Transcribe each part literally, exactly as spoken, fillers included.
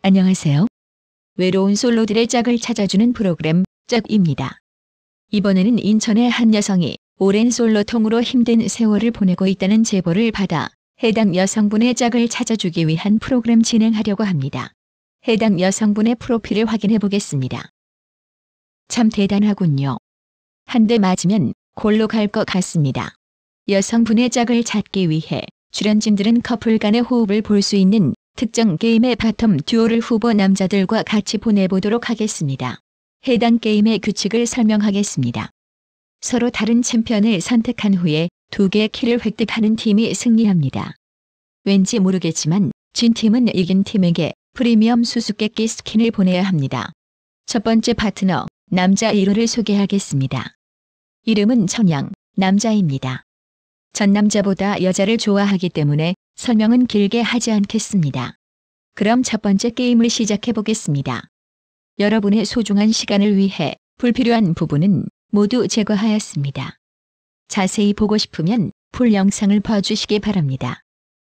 안녕하세요. 외로운 솔로들의 짝을 찾아주는 프로그램 짝입니다. 이번에는 인천의 한 여성이 오랜 솔로통으로 힘든 세월을 보내고 있다는 제보를 받아 해당 여성분의 짝을 찾아주기 위한 프로그램 진행하려고 합니다. 해당 여성분의 프로필을 확인해 보겠습니다. 참 대단하군요. 한 대 맞으면 골로 갈 것 같습니다. 여성분의 짝을 찾기 위해 출연진들은 커플 간의 호흡을 볼 수 있는 특정 게임의 바텀 듀오를 후보 남자들과 같이 보내보도록 하겠습니다. 해당 게임의 규칙을 설명하겠습니다. 서로 다른 챔피언을 선택한 후에 두 개의 킬을 획득하는 팀이 승리합니다. 왠지 모르겠지만 진 팀은 이긴 팀에게 프리미엄 수수께끼 스킨을 보내야 합니다. 첫 번째 파트너, 남자 일 호를 소개하겠습니다. 이름은 천양, 남자입니다. 전 남자보다 여자를 좋아하기 때문에 설명은 길게 하지 않겠습니다. 그럼 첫 번째 게임을 시작해 보겠습니다. 여러분의 소중한 시간을 위해 불필요한 부분은 모두 제거하였습니다. 자세히 보고 싶으면 풀 영상을 봐주시기 바랍니다.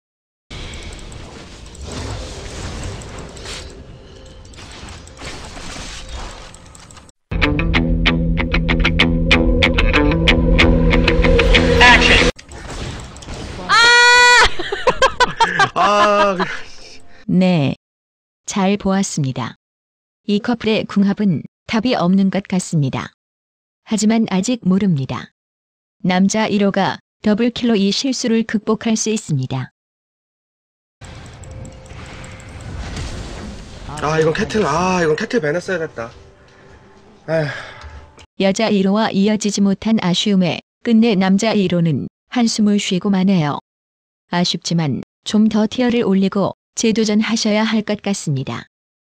아, 네, 잘 보았습니다. 이 커플의 궁합은 답이 없는 것 같습니다. 하지만 아직 모릅니다. 남자 일 호가 더블킬로 이 실수를 극복할 수 있습니다. 아 이건 캐틀, 아 이건 캐틀 배냈어야겠다. 에휴. 여자 일 호와 이어지지 못한 아쉬움에 끝내 남자 일 호는 한숨을 쉬고 마네요. 아쉽지만 좀 더 티어를 올리고 재도전하셔야 할 것 같습니다.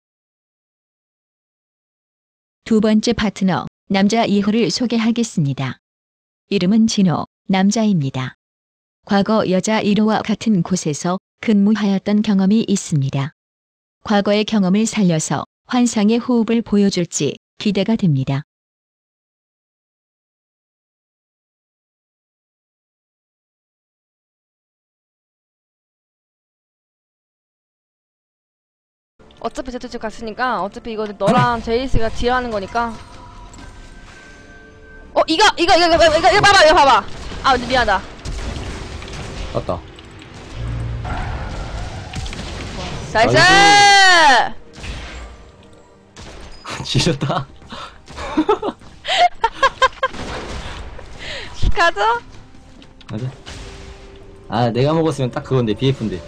두 번째 파트너, 남자 이 호를 소개하겠습니다. 이름은 진호, 남자입니다. 과거 여자 일 호와 같은 곳에서 근무하였던 경험이 있습니다. 과거의 경험을 살려서 환상의 호흡을 보여줄지 기대가 됩니다. 어차피 제트집 갔으니까 어차피 이거 너랑 제이스가 딜하는 거니까. 어 이거 이거 이거 이거 이거, 이거 봐봐 이거 봐봐. 아 미안하다. 맞다. 나이스. 지렸다. 가자. 맞아. 아 내가 먹었으면 딱 그건데 비에프인데.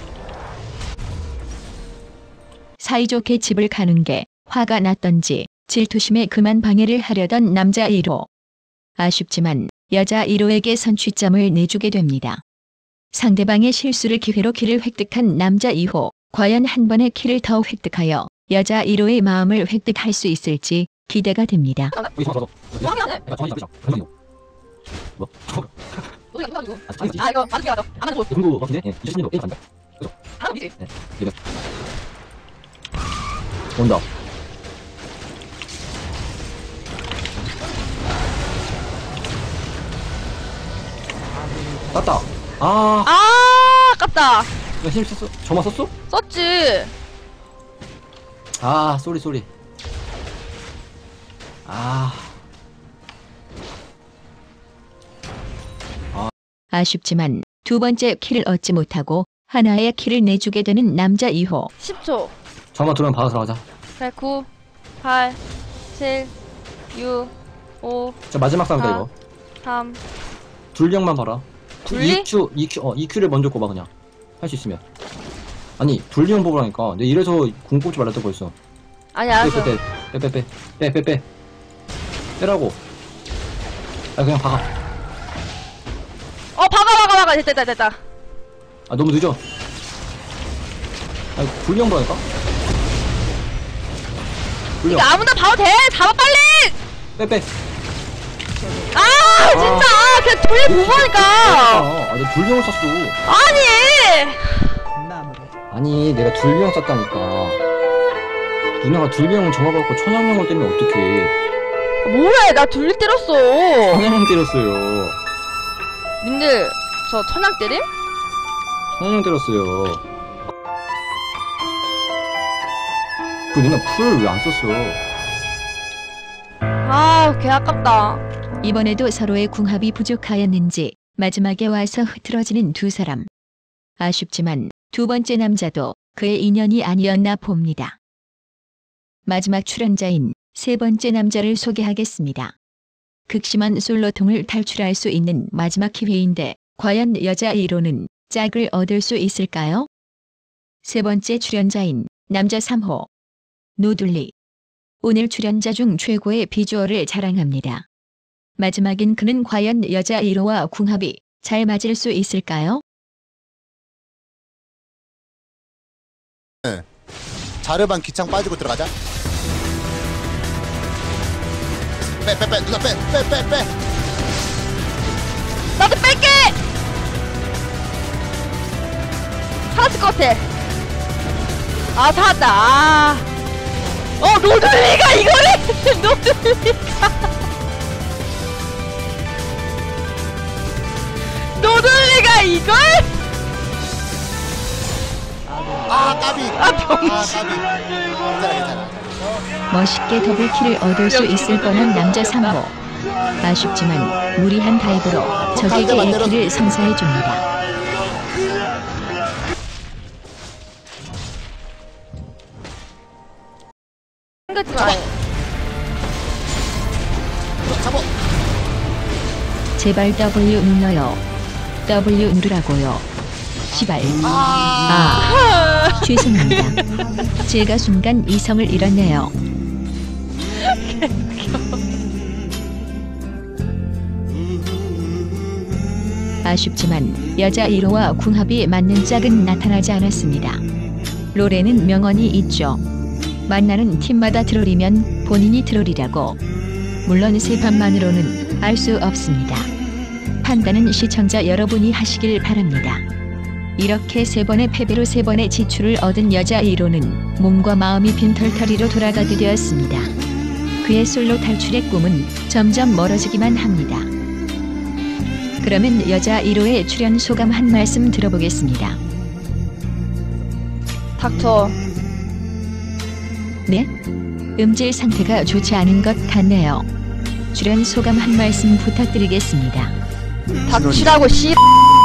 사이좋게 집을 가는 게 화가 났던지 질투심에 그만 방해를 하려던 남자 일 호. 아쉽지만 여자 일 호에게 선취점을 내주게 됩니다. 상대방의 실수를 기회로 킬을 획득한 남자 이 호. 과연 한 번의 킬을 더 획득하여 여자 일 호의 마음을 획득할 수 있을지 기대가 됩니다. 뭐? 아 이거 맞게 하자. 안 하고. 공부 같은데? 예, 이십 년도 게임 간다. 그죠? 아 미지. 네, 이거. 온다. 땄다. 아, 아 아깝다. 이거 힘 썼어? 저만 썼어? 썼지. 아, 쏘리 쏘리. 아, 아쉽지만 두 번째 킬을 얻지 못하고 하나의 킬을 내주게 되는 남자 이 호. 십 초. 저만 들어오면 바로 들어가자. 네, 구, 팔, 칠, 육, 오, 자, 마지막 싸움이다, 아. 이거. 삼. 둘령만 봐라. 둘리? 이 큐, 이 큐, 어, 이 큐를 먼저 꼽아, 그냥. 할 수 있으면. 아니, 둘령 보라니까. 내가 이래서 궁 꼽지 말랬다 벌써. 아니 알았어. 빼, 빼, 빼, 빼, 빼, 빼, 빼. 빼라고. 아, 그냥 박아. 어 박아 박아 박아 됐다 됐다 됐다. 아, 너무 늦어. 아니, 둘령 보라니까? 이거 둘령. 아무나 봐도 돼. 잡아 빨리. 빼, 빼. 아 진짜 그냥 돌려 보라니까. 아, 아, 내가 둘령을 썼어. 아니. 아니, 내가 둘령 썼다니까. 누나가 둘령 정화받고 천양령을 때리면 어떡해. 뭐해 나 둘리 때렸어. 천양령 때렸어요. 님들 저 천양 때림? 천양령 때렸어요. 그 누나 풀 왜 안 썼어? 아, 개 아깝다. 이번에도 서로의 궁합이 부족하였는지 마지막에 와서 흐트러지는 두 사람. 아쉽지만 두 번째 남자도 그의 인연이 아니었나 봅니다. 마지막 출연자인 세 번째 남자를 소개하겠습니다. 극심한 솔로통을 탈출할 수 있는 마지막 기회인데 과연 여자 일 호는 짝을 얻을 수 있을까요? 세 번째 출연자인 남자 삼 호 노둘리. 오늘 출연자 중 최고의 비주얼을 자랑합니다. 마지막인 그는 과연 여자 일 호와 궁합이 잘 맞을 수 있을까요? 자르반 기창 빠지고 들어가자. 빼 빼 빼 누나 빼 빼 빼 빼. 나도 뺄게! 살았을 것 같아. 아, 살았다. 아. 어, 노들리가 이거를! 노들리가! 노들리가 이걸? 아 까비. 아, 병신. 아 까비. 괜찮아 괜찮아. 멋있게 더블킬을 얻을 수 있을 뻔한 남자 삼 호. 아쉽지만 무리한 다이브로 적에게 A킬을 선사해줍니다. 생각지 마. 잡아. 제발 W 눌러요. W 누르라고요. 시발. 아, 죄송합니다. 제가 순간 이성을 잃었네요. 아쉽지만 여자 일 호와 궁합이 맞는 짝은 나타나지 않았습니다. 롤에는 명언이 있죠. 만나는 팀마다 트롤이면 본인이 트롤이라고. 물론 세 판만으로는 알 수 없습니다. 판단은 시청자 여러분이 하시길 바랍니다. 이렇게 세 번의 패배로 세 번의 지출을 얻은 여자 일 호는 몸과 마음이 빈털터리로 돌아가게 되었습니다. 그의 솔로 탈출의 꿈은 점점 멀어지기만 합니다. 그러면 여자 일 호의 출연 소감 한 말씀 들어보겠습니다. 닥쳐. 네? 음질 상태가 좋지 않은 것 같네요. 출연 소감 한 말씀 부탁드리겠습니다. 닥치라고 씨.